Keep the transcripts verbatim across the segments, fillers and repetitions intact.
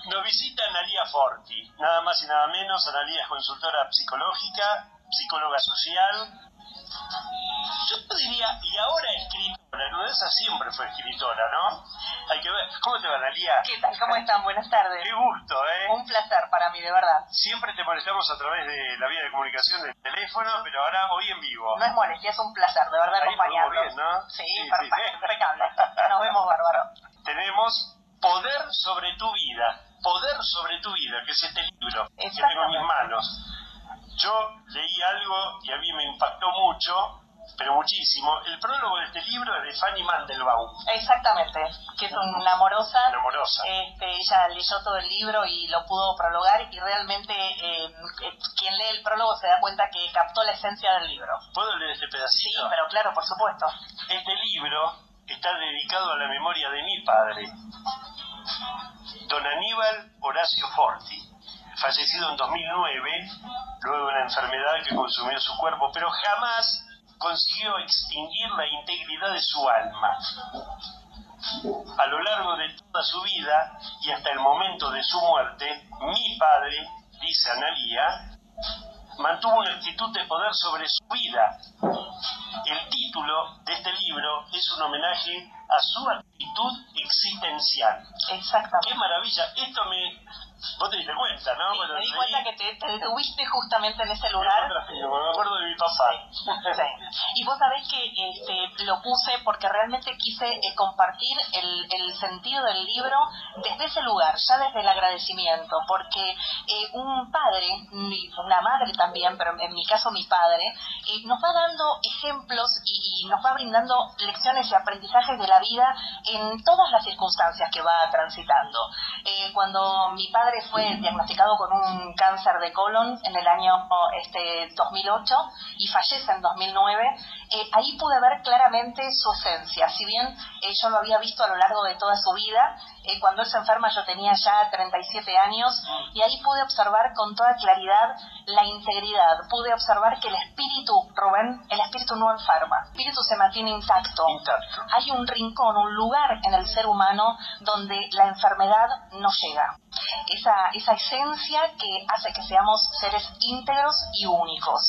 Nos visita Analía Forti, nada más y nada menos. Analía es consultora psicológica, psicóloga social. Yo diría, y ahora escritora, ¿no? Esa siempre fue escritora, ¿no? Hay que ver. ¿Cómo te va, Analía? ¿Qué tal? ¿Cómo están? Buenas tardes. Qué gusto, ¿eh? Un placer para mí, de verdad. Siempre te molestamos a través de la vía de comunicación del teléfono, pero ahora hoy en vivo. No es molestia, es un placer, de verdad, Ahí acompañarlos. bien, ¿no? Sí, Sí, perfecto, sí. impecable. Nos vemos bárbaro. Tenemos Poder sobre tu vida. Poder sobre tu vida, que es este libro que tengo en mis manos. Yo leí algo y a mí me impactó mucho, pero muchísimo. El prólogo de este libro es de Fanny Mandelbaum. Exactamente, que es una amorosa. Una amorosa. Este, ella leyó todo el libro y lo pudo prologar, y realmente eh, quien lee el prólogo se da cuenta que captó la esencia del libro. ¿Puedo leer este pedacito? Sí, pero claro, por supuesto. Este libro está dedicado a la memoria de mi padre, don Aníbal Horacio Forti, fallecido en dos mil nueve, luego de una enfermedad que consumió su cuerpo, pero jamás consiguió extinguir la integridad de su alma. A lo largo de toda su vida y hasta el momento de su muerte, mi padre, dice Analía, mantuvo una actitud de poder sobre su vida. El título de este libro es un homenaje a su actitud existencial. Exactamente. ¡Qué maravilla! Esto me... Vos te diste cuenta, ¿no? Sí, Bueno, me di leí... cuenta que te, te detuviste justamente en ese lugar. Me acuerdo de mi papá. Sí, sí. Y vos sabés que este, lo puse porque realmente quise eh, compartir el, el sentido del libro desde ese lugar, ya desde el agradecimiento, porque eh, un padre, una madre también, pero en mi caso mi padre, eh, nos va dando ejemplos y, y nos va brindando lecciones y aprendizajes de la vida en todas las circunstancias que va transitando. Eh, cuando mi padre fue diagnosticado con un cáncer de colon en el año este, dos mil ocho y fallece en dos mil nueve, eh, ahí pude ver claramente su esencia. Si bien eh, yo lo había visto a lo largo de toda su vida, eh, cuando él se enferma yo tenía ya treinta y siete años, y ahí pude observar con toda claridad la integridad. Pude observar que el espíritu, Rubén, el espíritu no enferma, el espíritu se mantiene intacto. Intacto. Hay un rincón, un lugar en el ser humano donde la enfermedad no llega. Esa, esa esencia que hace que seamos seres íntegros y únicos.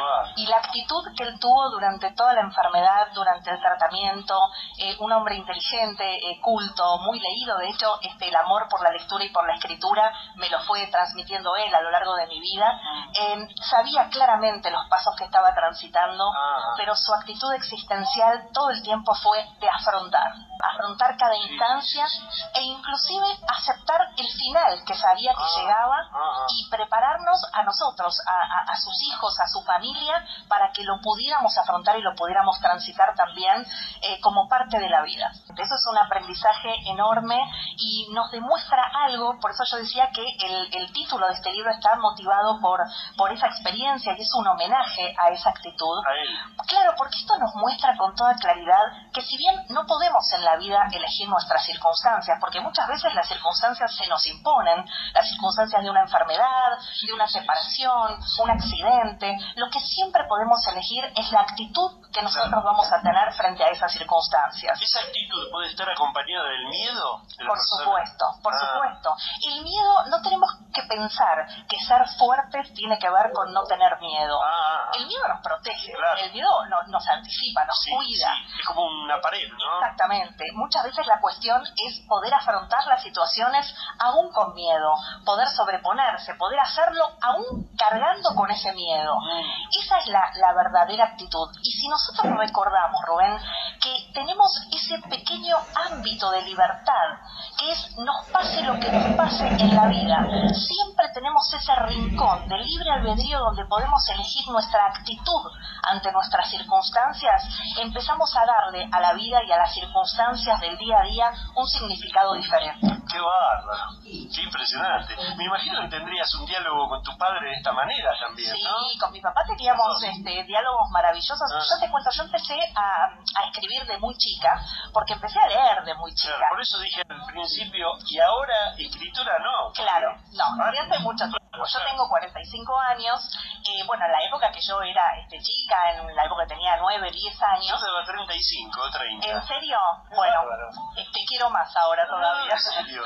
Y la actitud que él tuvo durante toda la enfermedad, durante el tratamiento, eh, un hombre inteligente, eh, culto, muy leído. De hecho, este, el amor por la lectura y por la escritura me lo fue transmitiendo él a lo largo de mi vida. Eh, sabía claramente los pasos que estaba transitando, pero su actitud existencial todo el tiempo fue de afrontar. Afrontar cada instancia e inclusive aceptar el final que sabía que ah, llegaba ah, y prepararnos a nosotros, a, a, a sus hijos, a su familia, para que lo pudiéramos afrontar y lo pudiéramos transitar también eh, como parte de la vida. Eso es un aprendizaje enorme y nos demuestra algo. Por eso yo decía que el, el título de este libro está motivado por, por esa experiencia y es un homenaje a esa actitud. Claro, porque esto nos muestra con toda claridad que si bien no podemos en la vida elegir nuestras circunstancias, porque muchas veces las circunstancias se nos imponen, las circunstancias de una enfermedad, de una separación, un accidente, lo que siempre podemos elegir es la actitud que nosotros claro. vamos a tener frente a esas circunstancias. ¿Esa actitud puede estar acompañada del miedo? De por supuesto, por ah. supuesto. El miedo, no tenemos que pensar que ser fuertes tiene que ver con no tener miedo. Ah. El miedo nos protege, claro. el miedo no, nos anticipa, nos sí, cuida. Sí. Es como una pared, ¿no? Exactamente. Muchas veces la cuestión es poder afrontar las situaciones aún con miedo, poder sobreponerse, poder hacerlo aún cargando con ese miedo. Mm. Esa es la, la verdadera actitud. Y si nosotros recordamos, Rubén, que tenemos ese pequeño ámbito de libertad, que es nos pase lo que nos pase en la vida, siempre tenemos ese rincón de libre albedrío donde podemos elegir nuestra actitud ante nuestras circunstancias, empezamos a darle a la vida y a las circunstancias del día a día un significado diferente. ¡Qué bárbaro! ¡Qué impresionante! Me imagino que tendrías un diálogo con tu padre de esta manera también, ¿no? Sí, con mi papá teníamos este, diálogos maravillosos. Ah. Yo te cuento, yo empecé a, a escribir de muy chica, porque empecé a leer de muy chica. Claro, por eso dije al principio, y ahora escritora no. Claro, no, desde hace mucho tiempo. Yo tengo cuarenta y cinco años, eh, bueno, en la época que yo era este, chica, en la época que tenía nueve, diez años. Yo tengo treinta y cinco, treinta. ¿En serio? Bueno, te este, quiero más ahora todavía. ¿En serio?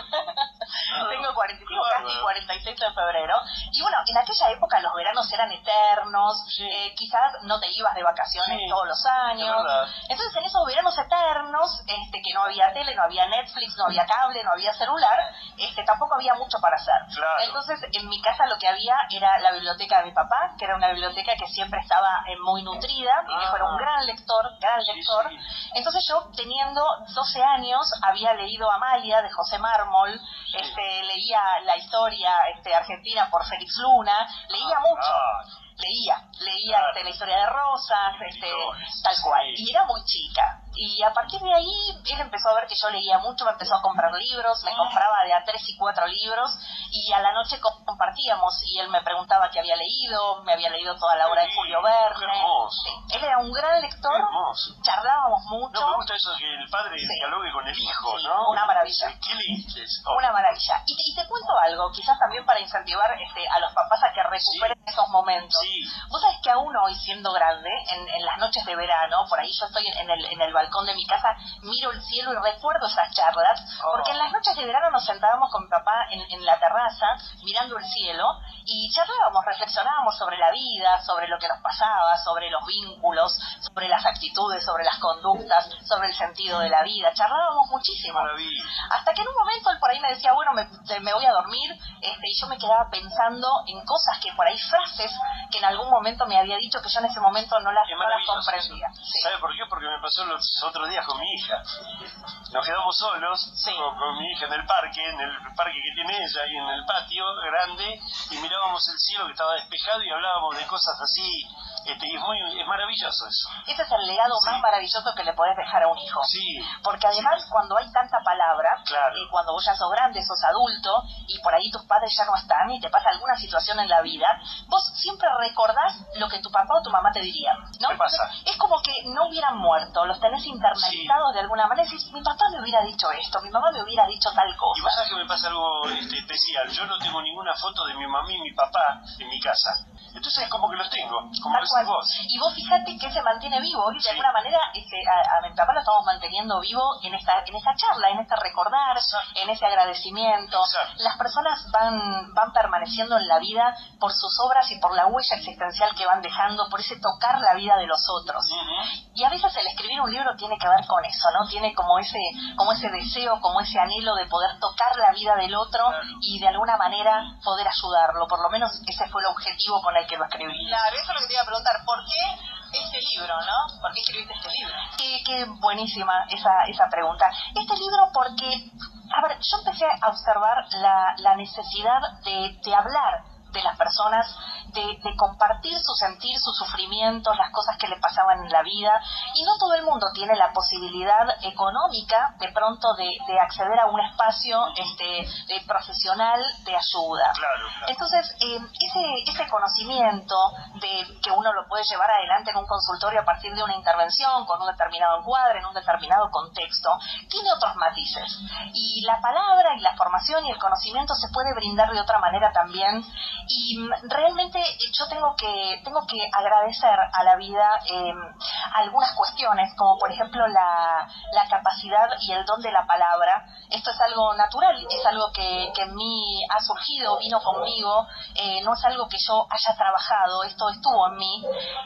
Tengo cuarenta y cinco, casi cuarenta y seis de febrero. Y bueno, en aquella época los veranos eran eternos, sí. eh, quizás no te ibas de vacaciones sí. todos los años. Entonces en esos veranos eternos, este, que no había tele, no había Netflix, no había cable, no había celular, este, tampoco había mucho para hacer. Claro. Entonces en mi casa lo que había era la biblioteca de mi papá, que era una biblioteca que siempre estaba eh, muy nutrida, mi viejo ah. era un gran lector, gran sí, lector. Sí. Entonces yo, teniendo doce años, había leído Amalia de José Mármol, sí. este, leía la historia este, argentina por Félix Luna, leía ah, mucho. Ah. Leía, leía claro. este, la historia de Rosas, este, tal cual, sí. y era muy chica. Y a partir de ahí, él empezó a ver que yo leía mucho, me empezó a comprar libros, me compraba de a tres y cuatro libros, y a la noche compartíamos, y él me preguntaba qué había leído, me había leído toda la obra sí, de Julio Verne. Sí. Él era un gran lector, charlábamos mucho. No, me gusta eso, que el padre sí. dialogue con el hijo, sí, ¿no? Una maravilla. ¿Qué leíste? Oh. Una maravilla. Y te, y te cuento algo, quizás también para incentivar este, a los papás a que recuperen sí. esos momentos. Sí. Vos sabés que aún hoy, siendo grande, en, en las noches de verano, por ahí yo estoy en el, en el balcón de mi casa, miro el cielo y recuerdo esas charlas, oh. porque en las noches de verano nos sentábamos con mi papá en, en la terraza, mirando el cielo, y charlábamos, reflexionábamos sobre la vida, sobre lo que nos pasaba, sobre los vínculos, sobre las actitudes, sobre las conductas, sobre el sentido de la vida, charlábamos muchísimo. Maravilla. Hasta que en un momento él por ahí me decía, bueno, me, me voy a dormir, este, y yo me quedaba pensando en cosas que por ahí, frases que en algún momento me había dicho que yo en ese momento no las, no las comprendía. Sí. ¿Sabe por qué? Porque me pasó los otros días con mi hija. Nos quedamos solos sí. con, con mi hija en el parque, en el parque que tiene ella, ahí en el patio grande, y mirábamos el cielo que estaba despejado y hablábamos de cosas así. Este, y es, muy, es maravilloso eso. Ese es el legado sí. más maravilloso que le podés dejar a un hijo. Sí. Porque además sí. cuando hay tanta palabra, claro. eh, cuando vos ya sos grande, sos adulto, y por ahí tus padres ya no están, y te pasa alguna situación en la vida, vos siempre recordás lo que tu papá o tu mamá te dirían, ¿no? ¿Qué pasa? Es como que no hubieran muerto, los tenés internalizados sí. de alguna manera, y decís, mi papá me hubiera dicho esto, mi mamá me hubiera dicho tal cosa. Y vos sabés que me pasa algo este, especial, yo no tengo ninguna foto de mi mamá y mi papá en mi casa. Entonces es como que los tengo, como decís vos. Y vos fíjate que se mantiene vivo, y de sí. alguna manera este, a, a mi papá lo estamos manteniendo vivo en esta en esta charla, en este recordar, Exacto. en ese agradecimiento. Exacto. Las personas van van permaneciendo en la vida por sus obras y por la huella existencial que van dejando, por ese tocar la vida de los otros. Uh-huh. Y a veces el escribir un libro tiene que ver con eso, ¿no? Tiene como ese como ese deseo, como ese anhelo de poder tocar la vida del otro claro. y de alguna manera poder ayudarlo. Por lo menos ese fue el objetivo con el que lo escribí. Claro, eso es lo que te iba a preguntar. ¿Por qué este libro, no? ¿Por qué escribiste este libro? Qué, qué buenísima esa, esa pregunta. Este libro porque, a ver, yo empecé a observar la, la necesidad de, de hablar de las personas, de, de compartir su sentir, sus sufrimientos, las cosas que le pasaban en la vida, y no todo el mundo tiene la posibilidad económica de pronto de, de acceder a un espacio este, de profesional de ayuda. Claro, claro. Entonces, eh, ese, ese conocimiento de que uno lo puede llevar adelante en un consultorio a partir de una intervención, con un determinado encuadre, en un determinado contexto, tiene otros matices. Y la palabra y la formación y el conocimiento se puede brindar de otra manera también. Y realmente yo tengo que tengo que agradecer a la vida eh, algunas cuestiones, como por ejemplo la, la capacidad y el don de la palabra. Esto es algo natural, es algo que, que en mí ha surgido, vino conmigo, eh, no es algo que yo haya trabajado, esto estuvo en mí.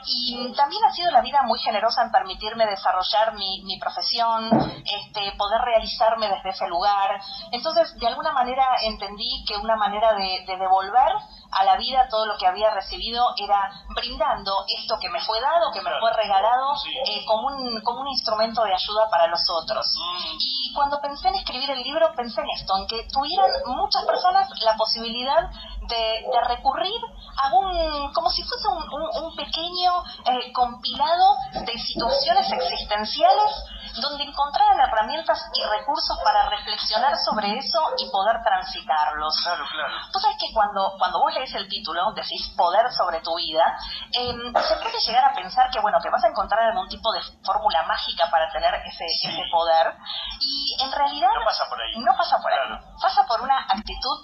Y también ha sido la vida muy generosa en permitirme desarrollar mi, mi profesión, este, poder realizarme desde ese lugar. Entonces, de alguna manera entendí que una manera de, de devolver a la vida todo lo que había recibido era brindando esto que me fue dado, que me fue regalado, sí. eh, como un como un instrumento de ayuda para los otros. Mm. Y cuando pensé en escribir el libro, pensé en esto, en que tuvieran muchas personas la posibilidad de, de recurrir a un, como si fuese un, un, un pequeño eh, compilado de situaciones existenciales donde encontraran herramientas y recursos para reflexionar sobre eso y poder transitarlos. Claro, claro. Tú sabes que cuando, cuando vos lees el título, decís poder sobre tu vida, eh, se puede llegar a pensar que, bueno, que vas a encontrar algún tipo de fórmula mágica para tener ese, sí. ese poder, y en realidad no pasa por ahí. No pasa por claro. ahí. Pasa por una actitud de responsabilidad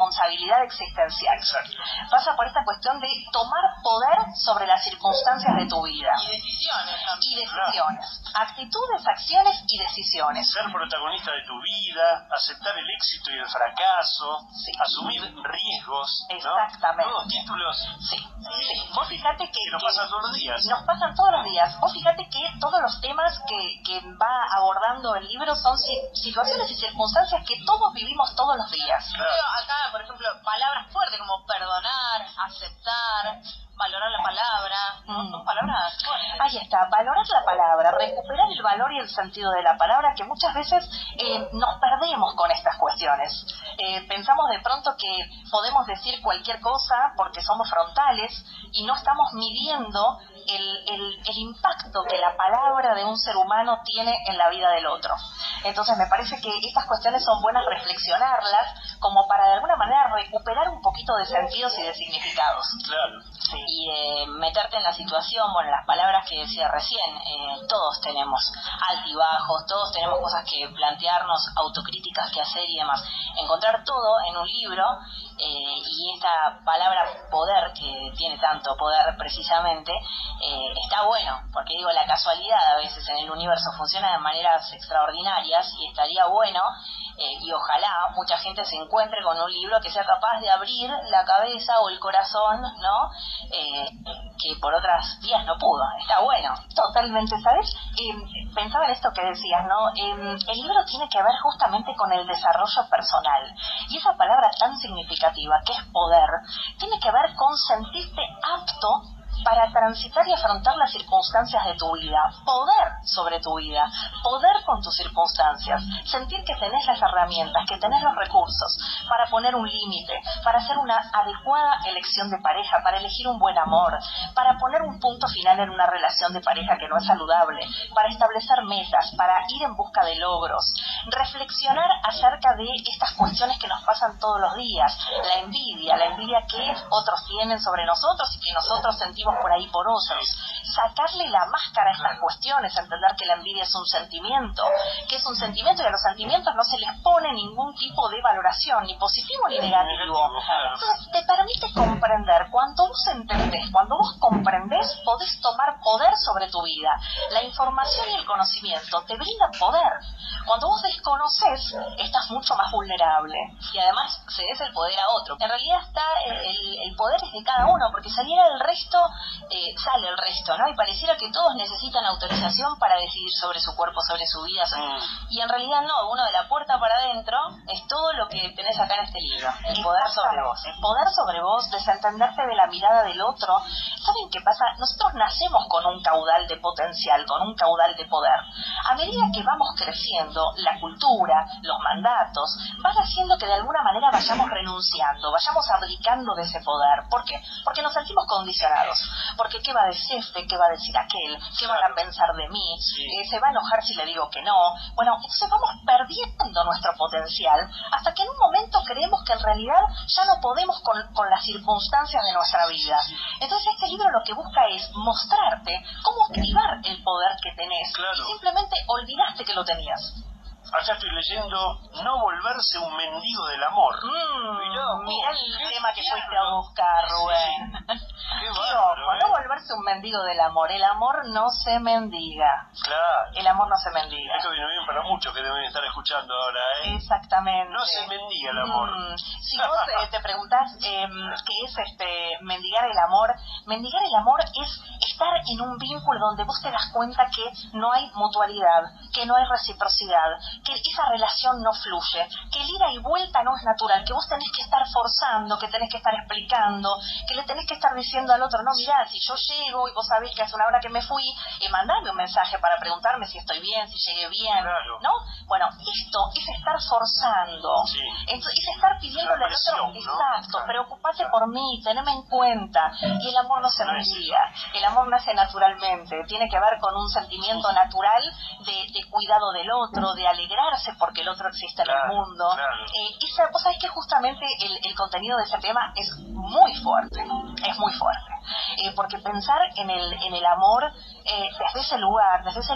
responsabilidad existencial. Exacto. Pasa por esta cuestión de tomar poder sobre las circunstancias de tu vida. Y decisiones también. Y decisiones. Claro. Actitudes, acciones y decisiones. Ser protagonista de tu vida, aceptar el éxito y el fracaso, sí. asumir riesgos. Exactamente. ¿no? Nuevos títulos. Sí, sí. Vos fíjate que, que nos que pasan todos los días. Nos pasan todos los días. Vos fíjate que todos los temas que, que va abordando el libro son situaciones y circunstancias que todos vivimos todos los días. Claro. Acá, por ejemplo, palabras fuertes como perdonar, aceptar, valorar la palabra, ¿no? Mm. Son palabras fuertes. Ahí está, valorar la palabra, recuperar el valor y el sentido de la palabra, que muchas veces eh, nos perdemos con estas cuestiones. Eh, pensamos de pronto que podemos decir cualquier cosa porque somos frontales y no estamos midiendo el, el, el impacto que la palabra de un ser humano tiene en la vida del otro. Entonces me parece que estas cuestiones son buenas reflexionarlas como para de alguna manera recuperar un poquito de sentidos y de significados. Claro. Sí. Y eh, meterte en la situación, bueno, las palabras que decía recién, eh, todos tenemos altibajos, todos tenemos cosas que plantearnos, autocríticas que hacer y demás. Encontrar todo en un libro eh, y esta palabra poder, que tiene tanto poder precisamente, eh, está bueno, porque digo, la casualidad a veces en el universo funciona de maneras extraordinarias y estaría bueno eh, y ojalá mucha gente se encuentre con un libro que sea capaz de abrir la cabeza o el corazón, ¿no? Eh, que por otras vías no pudo. Está bueno. Totalmente, ¿sabes? Eh, pensaba en esto que decías, ¿no? Eh, el libro tiene que ver justamente con el desarrollo personal. Y esa palabra tan significativa, que es poder, tiene que ver con sentirte apto para transitar y afrontar las circunstancias de tu vida, poder sobre tu vida, poder con tus circunstancias, sentir que tenés las herramientas, que tenés los recursos para poner un límite, para hacer una adecuada elección de pareja, para elegir un buen amor, para poner un punto final en una relación de pareja que no es saludable, para establecer metas, para ir en busca de logros, reflexionar acerca de estas cuestiones que nos pasan todos los días, la envidia, la envidia que otros tienen sobre nosotros y que nosotros sentimos por ahí por otros, sacarle la máscara a estas cuestiones, entender que la envidia es un sentimiento, que es un sentimiento y a los sentimientos no se les pone ningún tipo de valoración, ni positivo ni negativo. Entonces te permite comprender, cuando vos entendés, cuando vos comprendés, podés tomar poder sobre tu vida. La información y el conocimiento te brindan poder. Cuando vos desconoces, estás mucho más vulnerable. Y además cedes el poder a otro. En realidad está el, el poder es de cada uno, porque saliera el resto, eh, sale el resto, ¿no? Y pareciera que todos necesitan autorización para decidir sobre su cuerpo, sobre su vida. Mm. Y en realidad no, uno de la puerta para adentro es todo lo que tenés acá en este libro. El poder sobre vos. El poder sobre vos, desentenderte de la mirada del otro. ¿Saben qué pasa? Nosotros nacemos con un caudal de potencial, con un caudal de poder. A medida que vamos creciendo, la cultura, los mandatos, van haciendo que de alguna manera vayamos renunciando, vayamos abdicando de ese poder. ¿Por qué? Porque nos sentimos condicionados. Porque ¿qué va a decir este? ¿Qué va a decir aquel? ¿Qué claro. van a pensar de mí? Sí. Eh, ¿Se va a enojar si le digo que no? Bueno, entonces vamos perdiendo nuestro potencial hasta que en un momento creemos que en realidad ya no podemos con, con las circunstancias de nuestra vida. Entonces este libro lo que busca es mostrarte cómo activar el poder que tenés. Claro. Y simplemente olvidaste que lo tenías. Acá estoy leyendo No volverse un mendigo del amor. Mm, mirá, mirá el tema que fuiste a buscar, Rubén. Sí. Qué bárbaro, ¿eh? No volverse un mendigo del amor. El amor no se mendiga. Claro. El amor no se mendiga. Esto viene bien para muchos que deben estar escuchando ahora, ¿eh? Exactamente. No se mendiga el amor. Mm, si vos eh, te preguntás eh, qué es este mendigar el amor, mendigar el amor es estar en un vínculo donde vos te das cuenta que no hay mutualidad, que no hay reciprocidad, que esa relación no fluye, que el ida y vuelta no es natural, que vos tenés que estar forzando, que tenés que estar explicando, que le tenés que estar diciendo al otro, no, mirá, si yo llego y vos sabés que hace una hora que me fui, eh, mandame un mensaje para preguntarme si estoy bien, si llegué bien, claro. ¿no? Bueno, esto es estar forzando, sí. es, es estar pidiéndole al otro, ¿no? Exacto, claro. preocupate claro. por mí, teneme en cuenta, y el amor no se mendiga, el amor nace naturalmente, tiene que ver con un sentimiento natural de, de cuidado del otro, de alegrarse porque el otro existe claro, en el mundo. Claro. Eh, y vos sabés que justamente el, el contenido de ese tema es muy fuerte, es muy fuerte. Eh, porque pensar en el, en el amor eh, desde ese lugar, desde ese lugar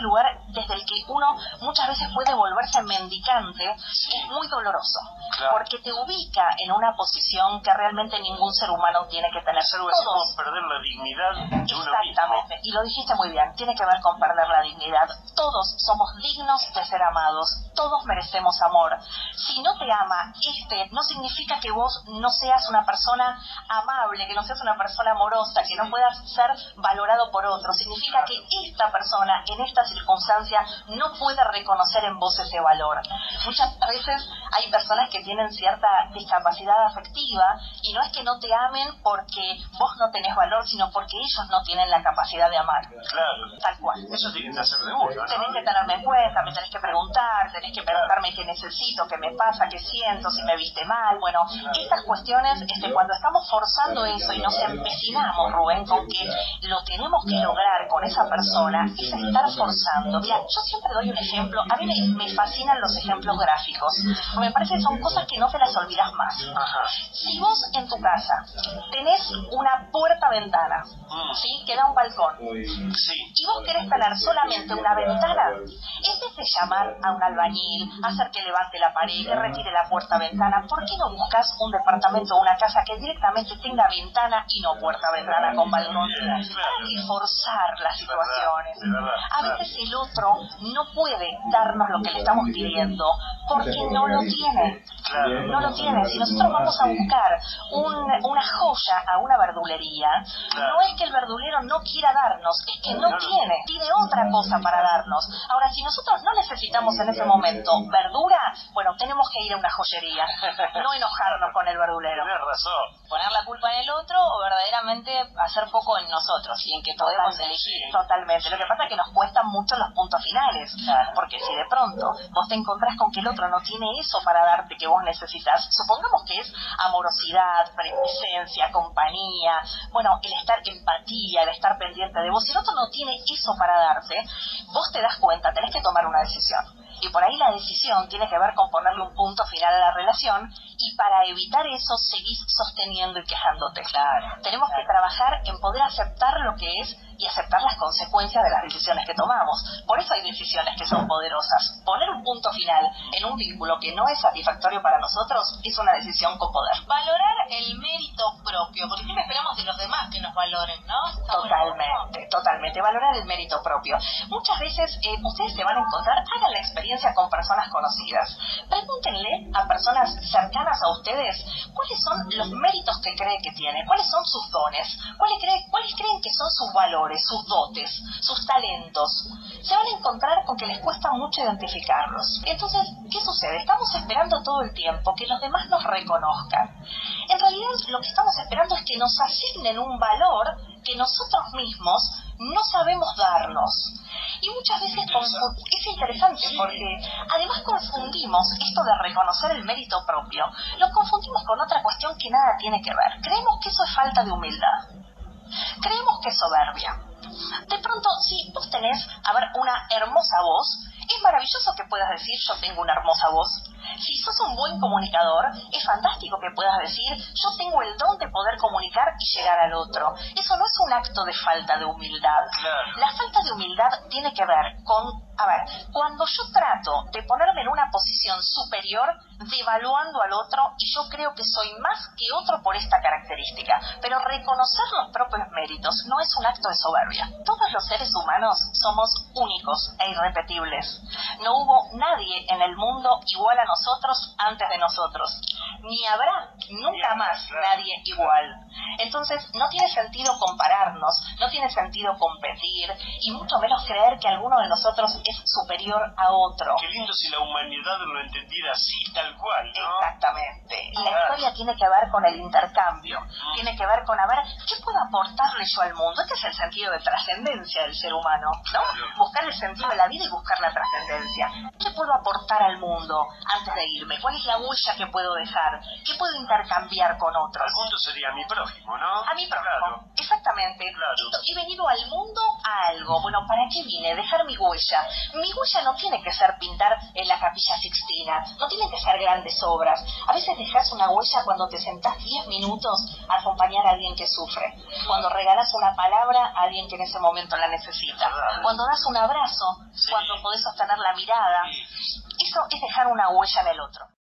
desde el que uno muchas veces puede volverse mendicante, sí. es muy doloroso. Claro. Porque te ubica en una posición que realmente ningún ser humano tiene que tener. Es algo así como perder la dignidad de uno mismo. Exactamente, y lo dijiste muy bien, tiene que ver con perder la dignidad. Todos somos dignos de ser amados, todos merecemos amor. Si no te ama este, no significa que vos no seas una persona amable, que no seas una persona amorosa, que no puedas ser valorado por otro. Significa que esta persona en esta circunstancia no puede reconocer en vos ese valor. Muchas veces hay personas que tienen cierta discapacidad afectiva y no es que no te amen porque vos no tenés valor, sino porque ellos no tienen la capacidad de amar. Claro. Tal cual. Eso tiene que hacer de uno, ¿no? Tenés que tenerme en cuenta, me tenés que preguntar, tenés que preguntarme qué necesito, qué me pasa, qué siento, si me viste mal. Bueno, estas cuestiones, este, cuando estamos forzando eso y nos empecinamos, Rubén, con que lo tenemos que lograr con esa persona, es estar forzando. Mira, yo siempre doy un ejemplo, a mí me, me fascinan los ejemplos gráficos, me parece que son cosas que no te las olvidas más. Ajá. Si vos en tu casa tenés una puerta-ventana, mm. ¿sí? que da a un balcón, sí. y vos querés tener solamente una ventana, en vez de llamar a un albañil, hacer que levante la pared, que retire la puerta-ventana, ¿por qué no buscas un departamento o una casa que directamente tenga ventana y no puerta-ventana con balcón? ¿Para qué forzar las situaciones? A veces el otro no puede darnos lo que le estamos pidiendo porque no lo tiene. No lo tiene. Si nosotros vamos a buscar un, una joya a una verdulería, no es que el verdulero no quiera darnos, es que no tiene, tiene otra cosa para darnos. Ahora, si nosotros no necesitamos en ese momento verdura, bueno, tenemos que ir a una joyería, no enojarnos con el verdulero. Tienes razón. Poner la culpa en el otro o verdaderamente hacer foco en nosotros y en que podemos elegir. Totalmente. Lo que pasa es que nos cuestan mucho los puntos finales, claro. Porque si de pronto vos te encontrás con que el otro no tiene eso para darte que vos necesitas, supongamos que es amorosidad, presencia, compañía, bueno, el estar empatía, el estar pendiente de vos. Si el otro no tiene eso para darte, vos te das cuenta, tenés que tomar una decisión. Y por ahí la decisión tiene que ver con ponerle un punto final a la relación, y para evitar eso seguís sosteniendo y quejándote. Claro. Tenemos que trabajar en poder aceptar lo que es y aceptar las consecuencias de las decisiones que tomamos. Por eso hay decisiones que son poderosas. Poner un punto final en un vínculo que no es satisfactorio para nosotros es una decisión con poder. Valorar el mérito propio, porque siempre esperamos de los demás que nos valoren, ¿no? Está totalmente, bueno. totalmente. Valorar el mérito propio. Muchas veces eh, ustedes se van a encontrar, hagan la experiencia con personas conocidas. Pregúntenle a personas cercanas a ustedes cuáles son los méritos que creen que tienen, cuáles son sus dones, cuáles creen, cuáles creen que son sus valores, sus dotes, sus talentos. Se van a encontrar con que les cuesta mucho identificarlos. Entonces, ¿qué sucede? Estamos esperando todo el tiempo que los demás nos reconozcan. En realidad, lo que estamos esperando es que nos asignen un valor que nosotros mismos no sabemos darnos. Y muchas veces es interesante porque además confundimos esto de reconocer el mérito propio, lo confundimos con otra cuestión que nada tiene que ver. Creemos que eso es falta de humildad. Creemos que es soberbia. De pronto, si vos tenés, a ver, una hermosa voz, es maravilloso que puedas decir yo tengo una hermosa voz. Si sos un buen comunicador, es fantástico que puedas decir yo tengo el don de poder comunicar y llegar al otro. Eso no es un acto de falta de humildad. Claro. La falta de humildad tiene que ver con, a ver, cuando yo trato de ponerme en una posición superior, devaluando al otro, y yo creo que soy más que otro por esta característica. Pero reconocer los propios méritos no es un acto de soberbia. Todos los seres humanos somos únicos e irrepetibles. No hubo nadie en el mundo igual a nosotros antes de nosotros. Ni habrá nunca más nadie igual. Entonces no tiene sentido compararnos, no tiene sentido competir, y mucho menos creer que alguno de nosotros es superior a otro. Qué lindo si la humanidad lo entendiera así, tal cual, ¿no? Exactamente. La historia tiene que ver con el intercambio, mm. tiene que ver con, a ver, ¿qué puedo aportarle yo al mundo? Este es el sentido de trascendencia del ser humano, ¿no? Claro. Buscar el sentido de la vida y buscar la trascendencia. ¿Qué puedo aportar al mundo antes de irme? ¿Cuál es la huella que puedo dejar? ¿Qué puedo intercambiar con otros? El mundo sería mi prójimo, ¿no? A mi prójimo, claro. exactamente. Claro. He venido al mundo a algo. algo. Bueno, ¿para qué vine? Dejar mi huella. Mi huella no tiene que ser pintar en la Capilla Sixtina, no tienen que ser grandes obras. A veces dejas una huella cuando te sentás diez minutos a acompañar a alguien que sufre, cuando regalas una palabra a alguien que en ese momento la necesita, cuando das un abrazo, cuando podés sostener la mirada. Eso es dejar una huella en el otro.